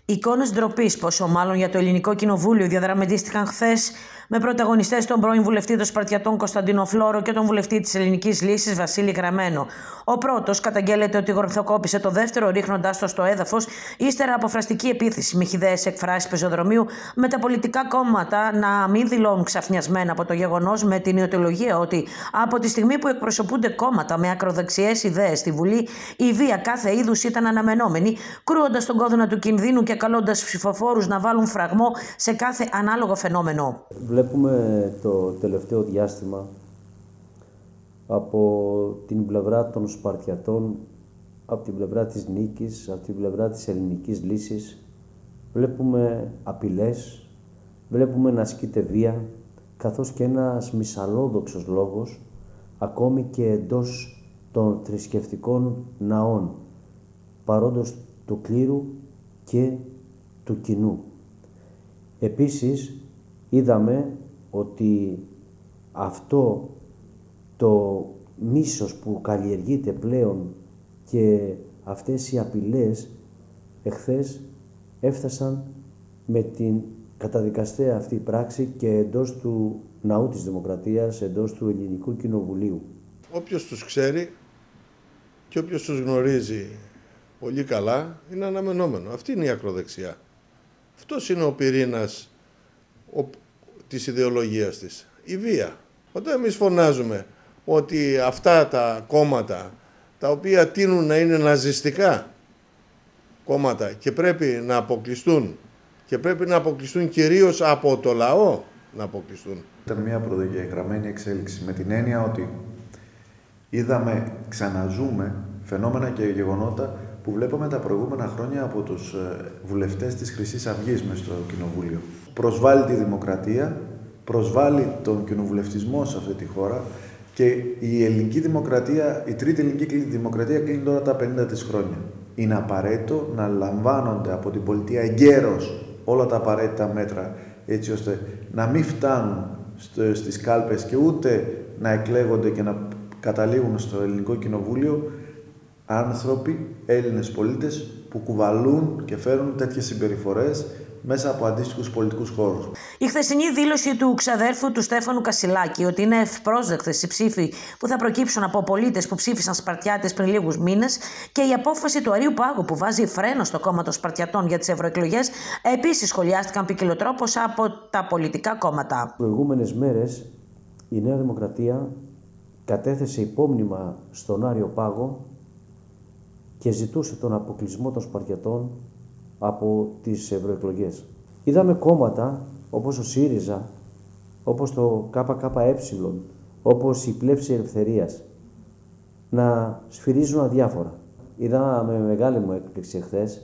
Εικόνες ντροπής, πόσο μάλλον για το Ελληνικό Κοινοβούλιο, διαδραματίστηκαν χθες με πρωταγωνιστές τον πρώην βουλευτή των Σπαρτιατών Κωνσταντίνο Φλόρο και τον βουλευτή της Ελληνικής Λύσης Βασίλη Γραμμένο. Ο πρώτος καταγγέλλεται ότι γορθοκόπησε το δεύτερο ρίχνοντάς το στο έδαφος, ύστερα από φραστική επίθεση με χυδαίες εκφράσεις πεζοδρομίου, με τα πολιτικά κόμματα να μην δηλώνουν ξαφνιασμένα από το γεγονός, με την ιδιολογία ότι από τη στιγμή που εκπροσωπούνται κόμματα με ακροδεξιές ιδέες στη Βουλή, η βία κάθε είδους ήταν αναμενόμενη, κρούοντας τον κόδωνα του κινδύνου και καλώντας ψηφοφόρους να βάλουν φραγμό σε κάθε ανάλογο φαινόμενο. Βλέπουμε το τελευταίο διάστημα από την πλευρά των Σπαρτιατών, από την πλευρά της νίκης, από την πλευρά της ελληνικής λύσης, βλέπουμε απειλές, βλέπουμε να ασκείται βία, καθώς και ένας μυσαλλόδοξος λόγος, ακόμη και εντός των θρησκευτικών ναών, παρόντος του κλήρου και του κοινού. Επίσης, είδαμε ότι αυτό το μίσος που καλλιεργείται πλέον και αυτές οι απειλές εχθές έφτασαν με την καταδικαστέα αυτή πράξη και εντός του ναού της Δημοκρατίας, εντός του Ελληνικού Κοινοβουλίου. Όποιος τους ξέρει και όποιος τους γνωρίζει πολύ καλά είναι αναμενόμενο. Αυτή είναι η ακροδεξιά. Αυτός είναι ο πυρήνας της ιδεολογίας της. Η βία. Όταν εμείς φωνάζουμε ότι αυτά τα κόμματα τα οποία τείνουν να είναι ναζιστικά κόμματα και πρέπει να αποκλειστούν και πρέπει να αποκλειστούν κυρίως από το λαό να αποκλειστούν. Ήταν μια προδιαγραμμένη εξέλιξη με την έννοια ότι ξαναζούμε φαινόμενα και γεγονότα που βλέπαμε τα προηγούμενα χρόνια από τους βουλευτές της Χρυσής Αυγής μες στο Κοινοβούλιο. Προσβάλλει τη δημοκρατία, προσβάλλει τον κοινοβουλευτισμό σε αυτή τη χώρα και η ελληνική δημοκρατία, η τρίτη ελληνική δημοκρατία κλείνει τώρα τα 50 της χρόνια. Είναι απαραίτητο να λαμβάνονται από την πολιτεία εγκαίρως όλα τα απαραίτητα μέτρα, έτσι ώστε να μην φτάνουν στις κάλπες και ούτε να εκλέγονται και να καταλήγουν στο Ελληνικό Κοινοβούλιο άνθρωποι, Έλληνες πολίτες που κουβαλούν και φέρουν τέτοιες συμπεριφορές μέσα από αντίστοιχους πολιτικούς χώρους. Η χθεσινή δήλωση του ξαδέρφου του Στέφανου Κασσυλάκη ότι είναι ευπρόσδεκτες οι ψήφοι που θα προκύψουν από πολίτες που ψήφισαν Σπαρτιάτες πριν λίγους μήνες και η απόφαση του Αρείου Πάγου που βάζει φρένο στο κόμμα των Σπαρτιατών για τις ευρωεκλογές επίσης σχολιάστηκαν ποικιλοτρόπως από τα πολιτικά κόμματα. Προηγούμενες μέρες η Νέα Δημοκρατία κατέθεσε υπόμνημα στον Άριο Πάγο και ζητούσε τον αποκλεισμό των Σπαρτιατών από τις ευρωεκλογές. Είδαμε κόμματα όπως ο ΣΥΡΙΖΑ, όπως το ΚΚΕ, όπως η Πλεύση Ελευθερίας να σφυρίζουν αδιάφορα. Είδα με μεγάλη μου έκπληξη εχθές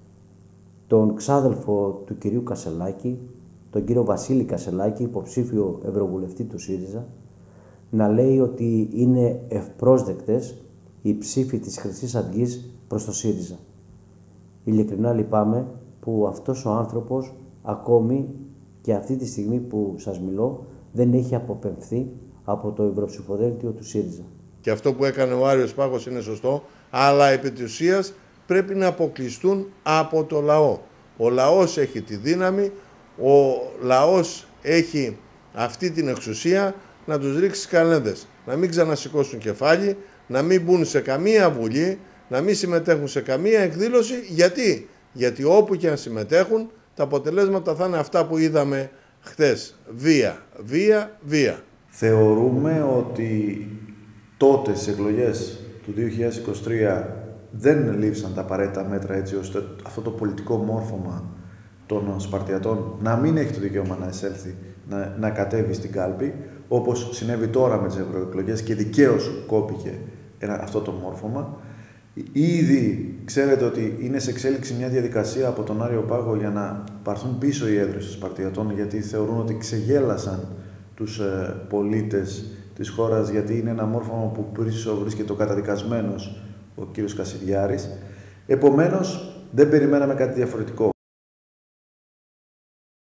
τον ξάδελφο του κυρίου Κασσελάκη, τον κύριο Βασίλη Κασσελάκη, υποψήφιο ευρωβουλευτή του ΣΥΡΙΖΑ, να λέει ότι είναι ευπρόσδεκτες οι ψήφοι της Χρυσής Αυγής προς το ΣΥΡΙΖΑ. Ειλικρινά λυπάμαι που αυτός ο άνθρωπος ακόμη και αυτή τη στιγμή που σας μιλώ δεν έχει αποπεμφθεί από το ευρωψηφοδέλτιο του ΣΥΡΙΖΑ. Και αυτό που έκανε ο Άριος Πάγος είναι σωστό, αλλά επί της ουσίας πρέπει να αποκλειστούν από το λαό. Ο λαός έχει τη δύναμη, ο λαός έχει αυτή την εξουσία να τους ρίξει καλένδες, να μην ξανασηκώσουν κεφάλι, να μην μπουν σε καμία βουλή, να μην συμμετέχουν σε καμία εκδήλωση. Γιατί? Γιατί όπου και αν συμμετέχουν, τα αποτελέσματα θα είναι αυτά που είδαμε χτες. Βία, βία, βία. Θεωρούμε ότι τότε στις εκλογές του 2023 δεν λήφθησαν τα απαραίτητα μέτρα έτσι ώστε αυτό το πολιτικό μόρφωμα των Σπαρτιατών να μην έχει το δικαίωμα να εισέλθει, να κατέβει στην κάλπη, όπως συνέβη τώρα με τις ευρωεκλογές και δικαίως κόπηκε αυτό το μόρφωμα. Ήδη ξέρετε ότι είναι σε εξέλιξη μια διαδικασία από τον Άριο Πάγο για να πάρθουν πίσω οι έδρες των Σπαρτιατών, γιατί θεωρούν ότι ξεγέλασαν τους πολίτες της χώρας, γιατί είναι ένα μόρφωμα που πίσω βρίσκεται ο καταδικασμένος ο κύριος Κασιδιάρης. Επομένως, δεν περιμέναμε κάτι διαφορετικό.